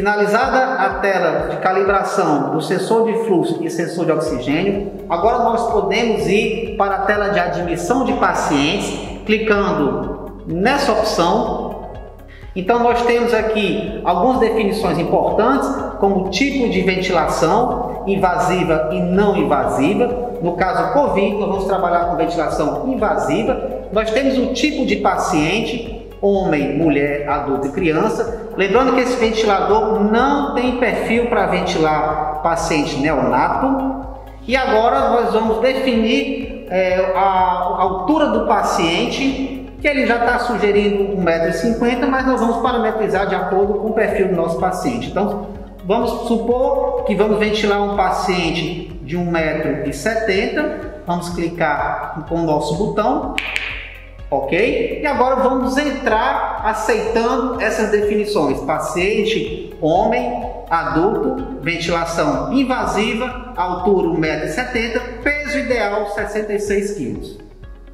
Finalizada a tela de calibração do sensor de fluxo e sensor de oxigênio, agora nós podemos ir para a tela de admissão de pacientes, clicando nessa opção. Então nós temos aqui algumas definições importantes, como tipo de ventilação, invasiva e não invasiva. No caso COVID, nós vamos trabalhar com ventilação invasiva. Nós temos o tipo de paciente, homem, mulher, adulto e criança. Lembrando que esse ventilador não tem perfil para ventilar paciente neonato. E agora nós vamos definir a altura do paciente, que ele já está sugerindo 1,50 m, mas nós vamos parametrizar de acordo com o perfil do nosso paciente. Então, vamos supor que vamos ventilar um paciente de 1,70 m. Vamos clicar com o nosso botão. Ok? E agora vamos entrar aceitando essas definições: paciente, homem, adulto, ventilação invasiva, altura 1,70 m, peso ideal 66 kg.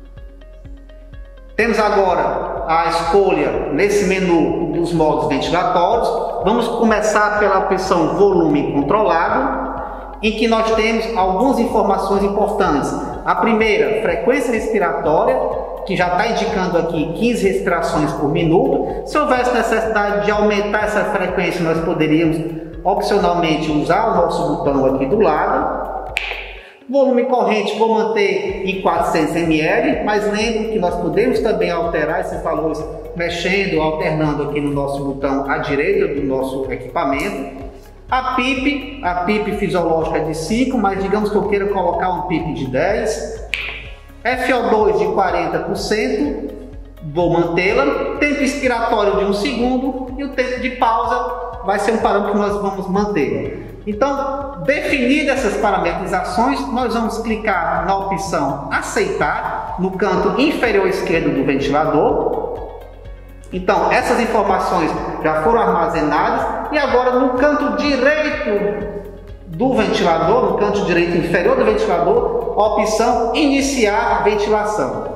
Temos agora a escolha nesse menu dos modos ventilatórios. Vamos começar pela opção volume controlado, em que nós temos algumas informações importantes. A primeira, frequência respiratória, que já está indicando aqui 15 respirações por minuto. Se houvesse necessidade de aumentar essa frequência, nós poderíamos opcionalmente usar o nosso botão aqui do lado. Volume corrente vou manter em 400 ml, mas lembro que nós podemos também alterar esses valores mexendo, alternando aqui no nosso botão à direita do nosso equipamento. A PIP fisiológica é de 5, mas digamos que eu queira colocar um PIP de 10. FO2 de 40%, vou mantê-la. Tempo expiratório de 1 segundo e o tempo de pausa vai ser um parâmetro que nós vamos manter. Então, definidas essas parametrizações, nós vamos clicar na opção aceitar, no canto inferior esquerdo do ventilador. Então, essas informações já foram armazenadas e agora no canto direito do ventilador, no canto direito inferior do ventilador, a opção iniciar ventilação.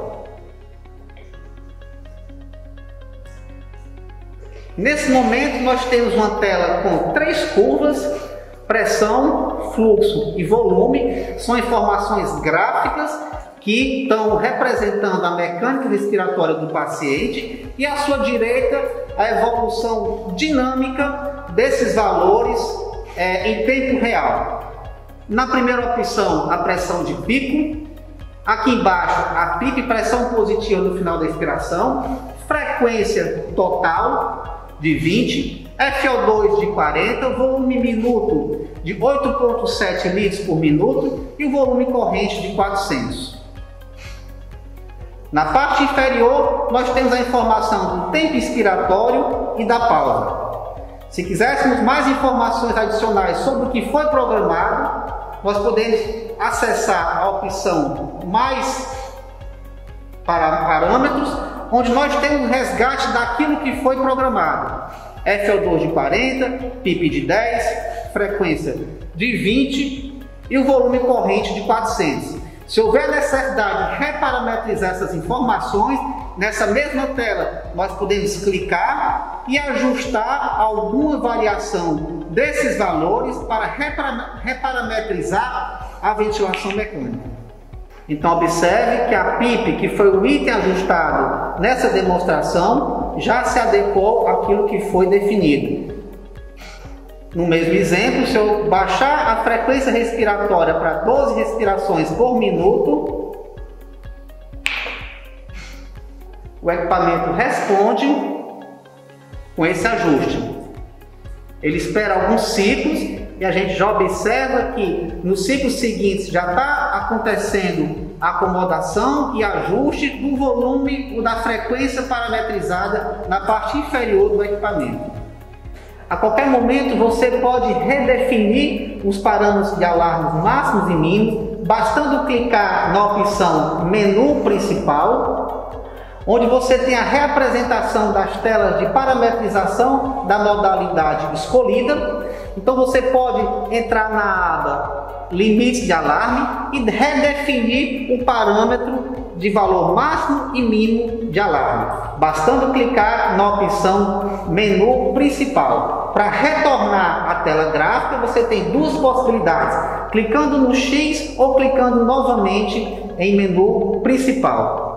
Nesse momento nós temos uma tela com 3 curvas: pressão, fluxo e volume. São informações gráficas que estão representando a mecânica respiratória do paciente, e à sua direita a evolução dinâmica desses valores em tempo real. Na primeira opção, a pressão de pico. Aqui embaixo, a PIP, pressão positiva no final da expiração. Frequência total de 20. FO2 de 40. Volume minuto de 8,7 litros por minuto. E o volume corrente de 400. Na parte inferior, nós temos a informação do tempo expiratório e da pausa. Se quiséssemos mais informações adicionais sobre o que foi programado, nós podemos acessar a opção mais parâmetros, onde nós temos resgate daquilo que foi programado. FO2 de 40, PIP de 10, frequência de 20 e o volume corrente de 400. Se houver necessidade de reparametrizar essas informações, nessa mesma tela nós podemos clicar e ajustar alguma variação desses valores para reparametrizar a ventilação mecânica. Então observe que a PIP, que foi o item ajustado nessa demonstração, já se adequou àquilo que foi definido. No mesmo exemplo, se eu baixar a frequência respiratória para 12 respirações por minuto, o equipamento responde com esse ajuste. Ele espera alguns ciclos e a gente já observa que nos ciclos seguintes já está acontecendo a acomodação e ajuste do volume ou da frequência parametrizada na parte inferior do equipamento. A qualquer momento você pode redefinir os parâmetros de alarmes máximos e mínimos, bastando clicar na opção Menu Principal, onde você tem a reapresentação das telas de parametrização da modalidade escolhida. Então você pode entrar na aba Limites de alarme e redefinir o parâmetro de valor máximo e mínimo de alarme, bastando clicar na opção Menu Principal. para retornar à tela gráfica, você tem duas possibilidades: clicando no X ou clicando novamente em menu principal.